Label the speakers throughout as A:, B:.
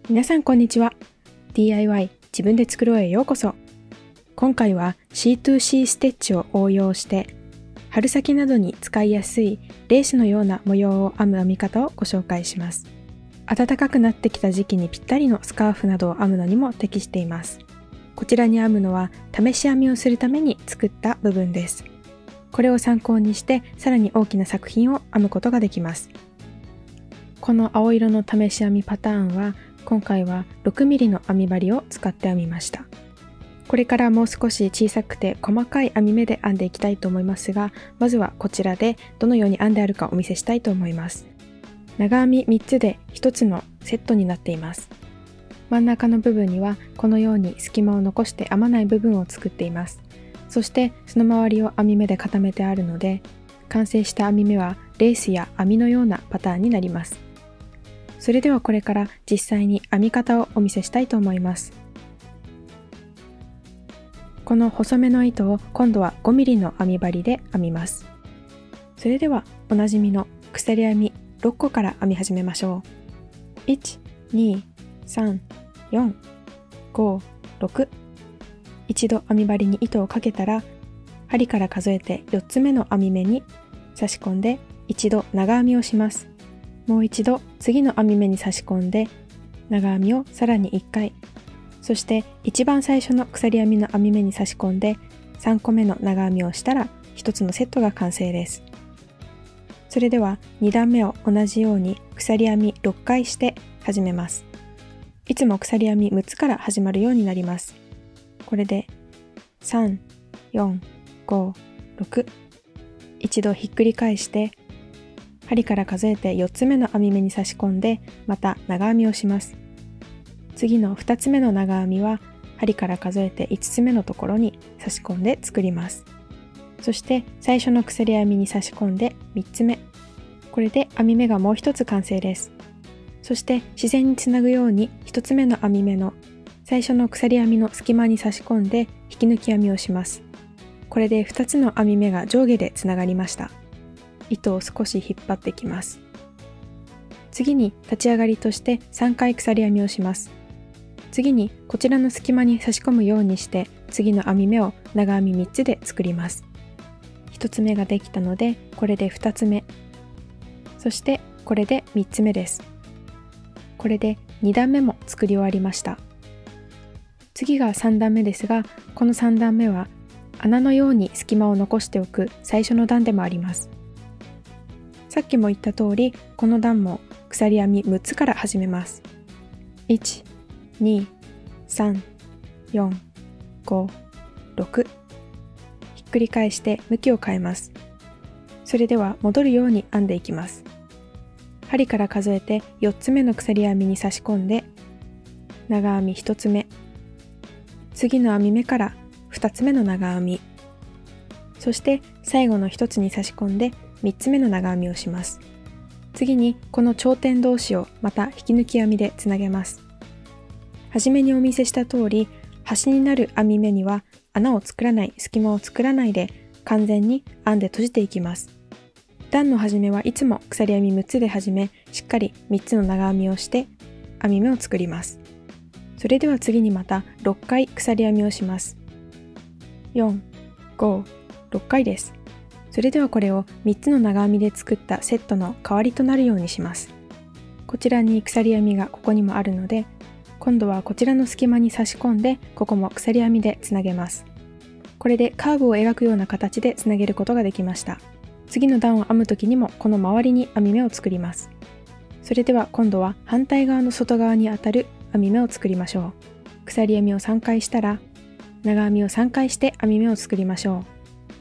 A: 皆さんこんにちは。 DIY 自分で作ろうへようこそ。今回は C2C ステッチを応用して春先などに使いやすいレースのような模様を編む編み方をご紹介します。暖かくなってきた時期にぴったりのスカーフなどを編むのにも適しています。こちらに編むのは試し編みをするために作った部分です。これを参考にしてさらに大きな作品を編むことができます。この青色の試し編みパターンは今回は 6mm の編み針を使って編みました。これからもう少し小さくて細かい編み目で編んでいきたいと思いますが、まずはこちらでどのように編んであるかお見せしたいと思います。長編み3つで1つのセットになっています。真ん中の部分にはこのように隙間を残して編まない部分を作っています。そしてその周りを編み目で固めてあるので、完成した編み目はレースや編みのようなパターンになります。それではこれから実際に編み方をお見せしたいと思います。この細めの糸を今度は 5mm の編み針で編みます。それではおなじみの鎖編み6個から編み始めましょう。1、2、3、4、5、6。一度編み針に糸をかけたら、針から数えて4つ目の編み目に差し込んで一度長編みをします。もう一度次の編み目に差し込んで長編みをさらに1回、そして一番最初の鎖編みの編み目に差し込んで3個目の長編みをしたら1つのセットが完成です。それでは2段目を同じように鎖編み6回して始めます。いつも鎖編み6つから始まるようになります。これで3、4、5、6。一度ひっくり返して針から数えて4つ目の編み目に差し込んでまた長編みをします。次の2つ目の長編みは針から数えて5つ目のところに差し込んで作ります。そして最初の鎖編みに差し込んで3つ目。これで編み目がもう一つ完成です。そして自然につなぐように1つ目の編み目の最初の鎖編みの隙間に差し込んで引き抜き編みをします。これで2つの編み目が上下でつながりました。糸を少し引っ張ってきます。次に立ち上がりとして3回鎖編みをします。次にこちらの隙間に差し込むようにして次の編み目を長編み3つで作ります。1つ目ができたのでこれで2つ目、そしてこれで3つ目です。これで2段目も作り終わりました。次が3段目ですが、この3段目は穴のように隙間を残しておく最初の段でもあります。さっきも言った通り、この段も鎖編み6つから始めます。1、2、3、4、5、6。ひっくり返して向きを変えます。それでは戻るように編んでいきます。針から数えて4つ目の鎖編みに差し込んで、長編み1つ目。次の編み目から2つ目の長編み。そして最後の1つに差し込んで、3つ目の長編みをします。次にこの頂点同士をまた引き抜き編みでつなげます。はじめにお見せした通り、端になる編み目には穴を作らない、隙間を作らないで完全に編んで閉じていきます。段の始めはいつも鎖編み6つで始め、しっかり3つの長編みをして編み目を作ります。それでは次にまた6回鎖編みをします。4、5、6回です。それではこれを3つの長編みで作ったセットの代わりとなるようにします。こちらに鎖編みがここにもあるので、今度はこちらの隙間に差し込んで、ここも鎖編みでつなげます。これでカーブを描くような形でつなげることができました。次の段を編む時にもこの周りに編み目を作ります。それでは今度は反対側の外側にあたる編み目を作りましょう。鎖編みを3回したら、長編みを3回して編み目を作りましょう。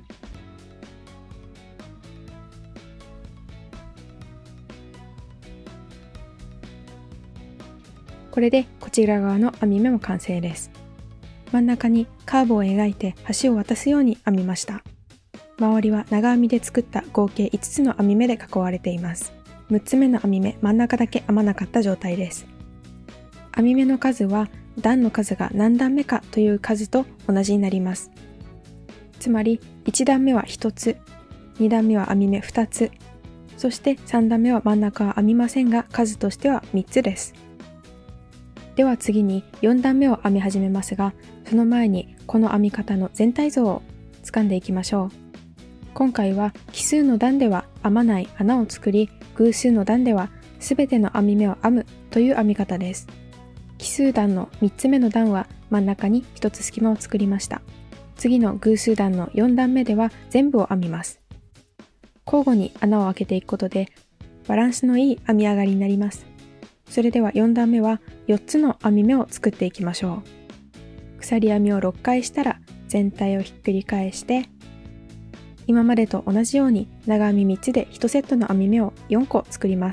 A: これでこちら側の編み目も完成です。真ん中にカーブを描いて端を渡すように編みました。周りは長編みで作った合計5つの編み目で囲われています。6つ目の編み目、真ん中だけ編まなかった状態です。編み目の数は段の数が何段目かという数と同じになります。つまり1段目は1つ、2段目は編み目2つ、そして3段目は真ん中は編みませんが数としては3つです。 では次に4段目を編み始めますが、その前にこの編み方の全体像を掴んでいきましょう。今回は奇数の段では編まない穴を作り、偶数の段ではすべての編み目を編むという編み方です。奇数段の3つ目の段は真ん中に1つ隙間を作りました。次の偶数段の4段目では全部を編みます。交互に穴を開けていくことでバランスのいい編み上がりになります。それでは4段目は4つの編み目を作っていきましょう。鎖編みを6回したら全体をひっくり返して、今までと同じように長編み3つで1セットの編み目を4個作ります。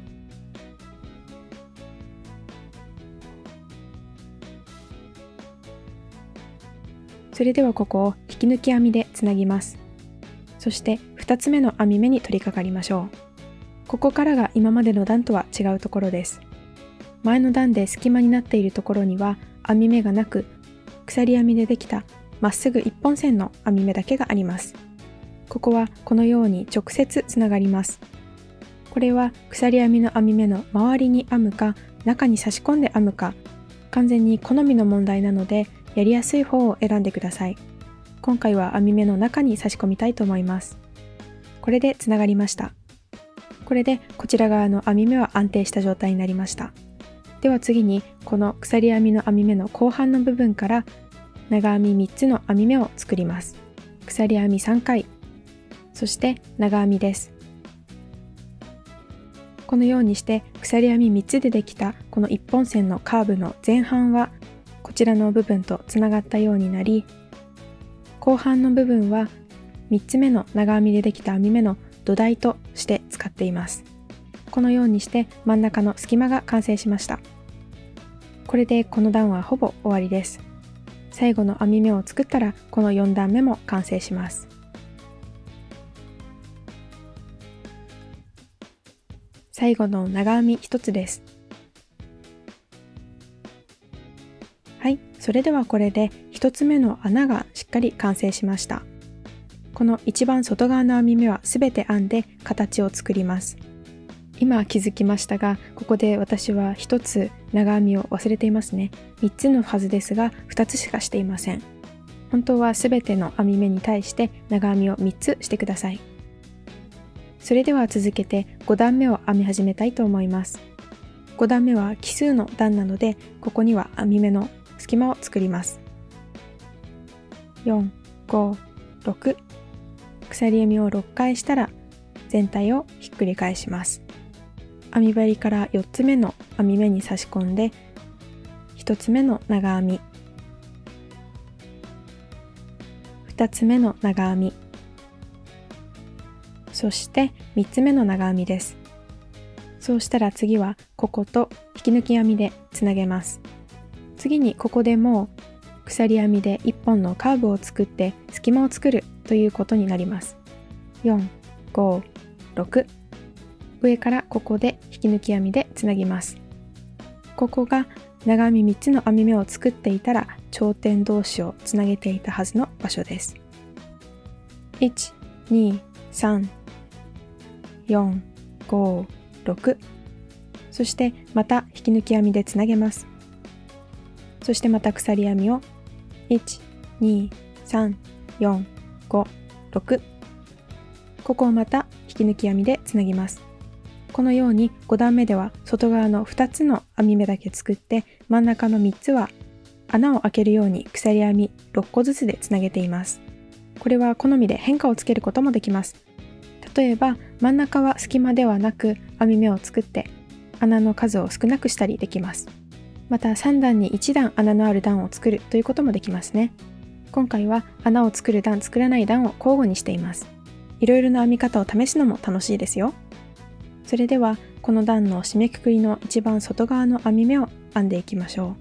A: それではここを引き抜き編みでつなぎます。そして2つ目の編み目に取り掛かりましょう。ここからが今までの段とは違うところです。前の段で隙間になっているところには編み目がなく、鎖編みでできたまっすぐ一本線の編み目だけがあります。ここはこのように直接つながります。これは鎖編みの編み目の周りに編むか中に差し込んで編むか、完全に好みの問題なのでやりやすい方を選んでください。今回は編み目の中に差し込みたいと思います。これでつながりました。これでこちら側の編み目は安定した状態になりました。では次にこの鎖編みの編み目の後半の部分から長編み3つの編み目を作ります。鎖編み3回、そして長編みです。このようにして鎖編み3つでできたこの1本線のカーブの前半はこちらの部分とつながったようになり、後半の部分は3つ目の長編みでできた編み目の土台として使っています。このようにして真ん中の隙間が完成しました。これでこの段はほぼ終わりです。最後の編み目を作ったらこの4段目も完成します。最後の長編み1つです。はい、それではこれで1つ目の穴がしっかり完成しました。この一番外側の編み目はすべて編んで形を作ります。今気づきましたが、ここで私は1つ長編みを忘れていますね。3つのはずですが2つしかしていません。本当はすべての編み目に対して長編みを3つしてください。それでは続けて5段目を編み始めたいと思います。5段目は奇数の段なので、ここには編み目の隙間を作ります。4、5、6。鎖編みを6回したら全体をひっくり返します。編み針から4つ目の編み目に差し込んで、1つ目の長編み、2つ目の長編み、そして3つ目の長編みです。そうしたら次はここと引き抜き編みでつなげます。次にここでも鎖編みで1本のカーブを作って隙間を作るということになります。4、5、6。上からここで引き抜き編みでつなぎます。ここが長編み3つの編み目を作っていたら頂点同士をつなげていたはずの場所です。1、2、3、4、5、6。そしてまた引き抜き編みでつなげます。そしてまた鎖編みを1、2、3、4、5、6。ここをまた引き抜き編みでつなぎます。このように5段目では外側の2つの編み目だけ作って、真ん中の3つは穴を開けるように鎖編み6個ずつでつなげています。これは好みで変化をつけることもできます。例えば真ん中は隙間ではなく編み目を作って穴の数を少なくしたりできます。また3段に1段穴のある段を作るということもできますね。今回は穴を作る段作らない段を交互にしています。いろいろな編み方を試すのも楽しいですよ。それではこの段の締めくくりの一番外側の編み目を編んでいきましょう。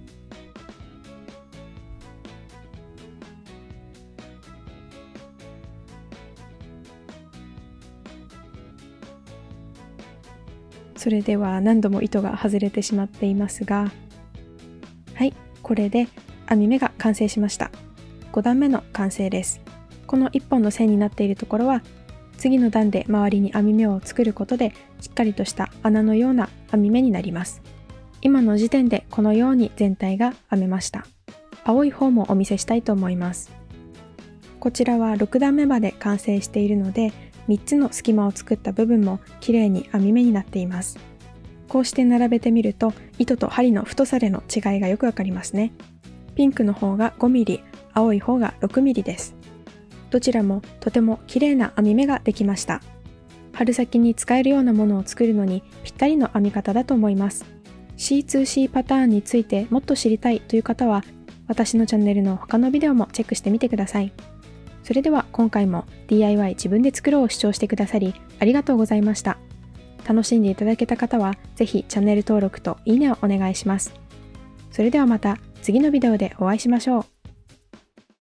A: それでは何度も糸が外れてしまっていますが、はい、これで編み目が完成しました。5段目の完成です。この1本の線になっているところは次の段で周りに編み目を作ることでしっかりとした穴のような編み目になります。 今の時点でこのように全体が編めました。青い方もお見せしたいと思います。こちらは6段目まで完成しているので、3つの隙間を作った部分も綺麗に編み目になっています。こうして並べてみると、糸と針の太さでの違いがよくわかりますね。ピンクの方が 5mm、青い方が 6mm です。どちらもとても綺麗な編み目ができました。春先に使えるようなものを作るのにぴったりの編み方だと思います。C2C パターンについてもっと知りたいという方は、私のチャンネルの他のビデオもチェックしてみてください。それでは今回も DIY 自分で作ろうを視聴してくださりありがとうございました。楽しんでいただけた方はぜひチャンネル登録といいねをお願いします。それではまた次のビデオでお会いしましょう。